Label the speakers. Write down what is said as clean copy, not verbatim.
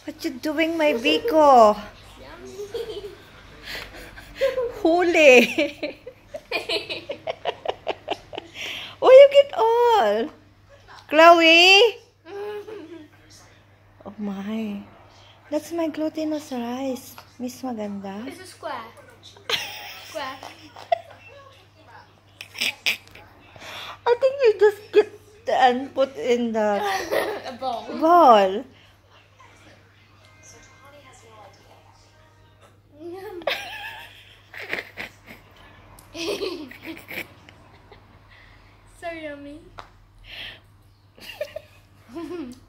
Speaker 1: What you doing, my Biko? Hulii. Oh, you get all. Chloe. Oh my. That's my glutinous rice. Miss Maganda.
Speaker 2: It's a square. Square.
Speaker 1: I think you just get and put in the
Speaker 2: A bowl.
Speaker 1: bowl.
Speaker 2: So yummy.